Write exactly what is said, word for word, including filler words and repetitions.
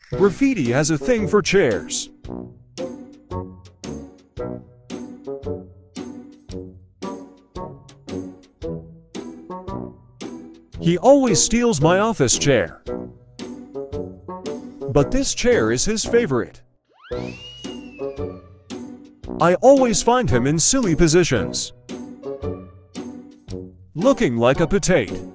Graffiti has a thing for chairs. He always steals my office chair. But this chair is his favorite. I always find him in silly positions, looking like a potato.